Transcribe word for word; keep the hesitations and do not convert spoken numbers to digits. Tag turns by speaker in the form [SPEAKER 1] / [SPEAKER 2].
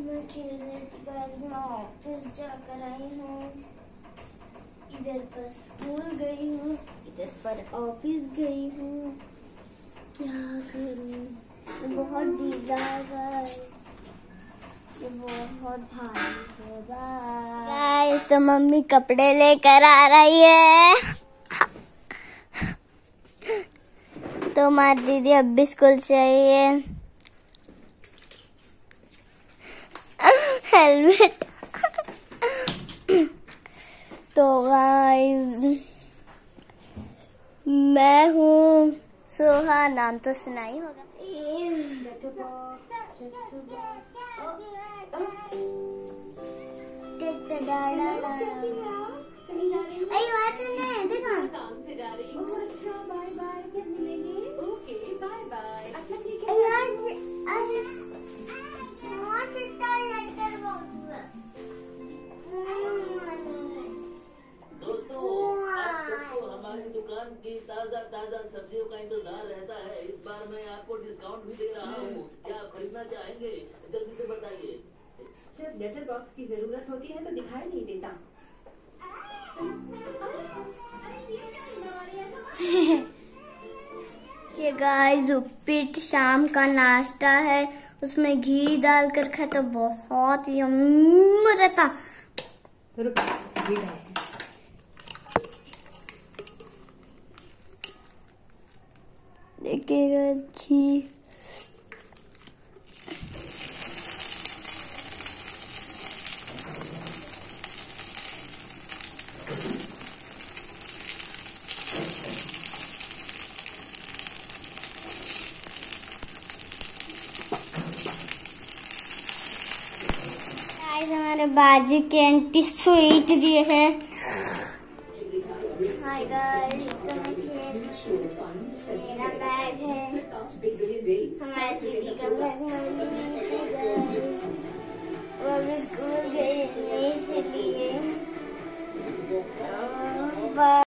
[SPEAKER 1] मैं खेल रही थी गाइस, मैं ऑफिस जाकर आई हूँ। इधर पर स्कूल गई हूँ, इधर पर ऑफिस गई हूँ। क्या करूँ, बहुत ढीला है, ये बहुत भारी है गाइस। तो मम्मी कपड़े लेकर आ रही है। तो हमारी दीदी अब भी स्कूल से आई है। हेलमेट। तो गाइस मैं हूँ सोहा, नाम तो सुना ही होगा। अरे बात सुने, देखो
[SPEAKER 2] दुकान की ताजा ताजा सब्जियों का इंतजार रहता है। इस बार मैं आपको डिस्काउंट भी दे रहा हूँ। क्या आप खरीदना चाहेंगे? जल्दी से बताइए।
[SPEAKER 3] जब लेटर बॉक्स की जरूरत होती है तो दिखाई नहीं देता।
[SPEAKER 1] ये गाइस उपीट शाम का नाश्ता है, उसमें घी डालकर खाए तो बहुत यम्मी रहता। देखिएगा घी। हमारे बाजू के आंटी स्वीट दिए हैं। हाय गाइस, तो मैं खेल, मेरा बैग है, हमारी दीदी का बैग है। वो भी स्कूल गई इसलिए।